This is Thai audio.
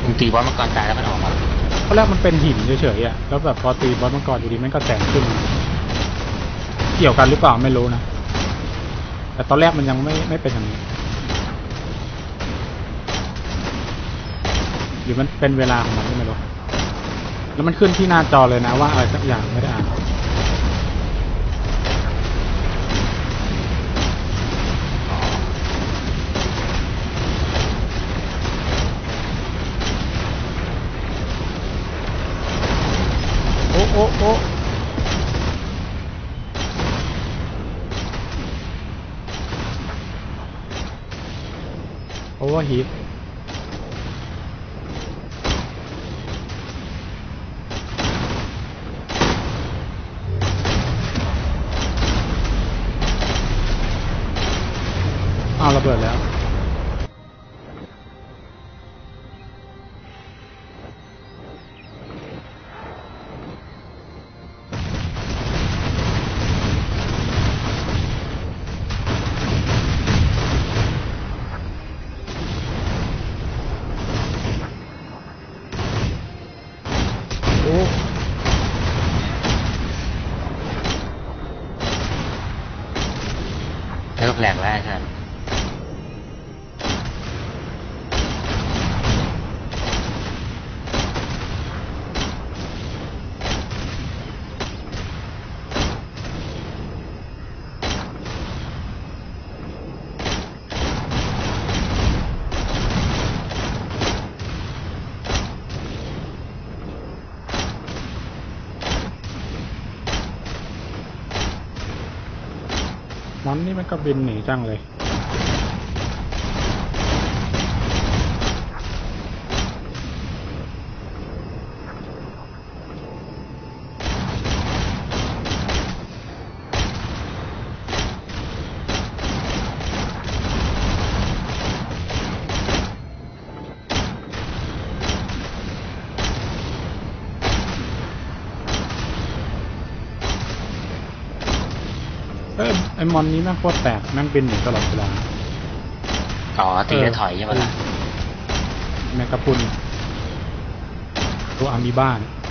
มึงตีบอสมังกรตายแล้วมันออกมาตอนแรกมันเป็นหินเฉยๆอ่ะแล้วแบบพอตีบอสมังกรอยู่ดีมันก็แสงขึ้นเกี่ยวกันหรือเปล่าไม่รู้นะแต่ตอนแรกมันยังไม่เป็นอย่างนี้หรือมันเป็นเวลาของมันไม่รู้แล้วมันขึ้นที่หน้าจอเลยนะว่าอะไรสักอย่างไม่ได้อ่านโอ้โอ้โอ้โอเวอร์ฮีทเอาระเบิดแล้วโอ้แล้วก็แหลกแล้วใช่มอนนี่มันก็บินหนีจังเลยไอ้มอนนี้แม่งโคตรแปลกแม่งบินหนีตลอดเวลาอ๋อตีแล้วถอยใช่ไหมล่ะแมกกาพุนตัวอามีบ้าน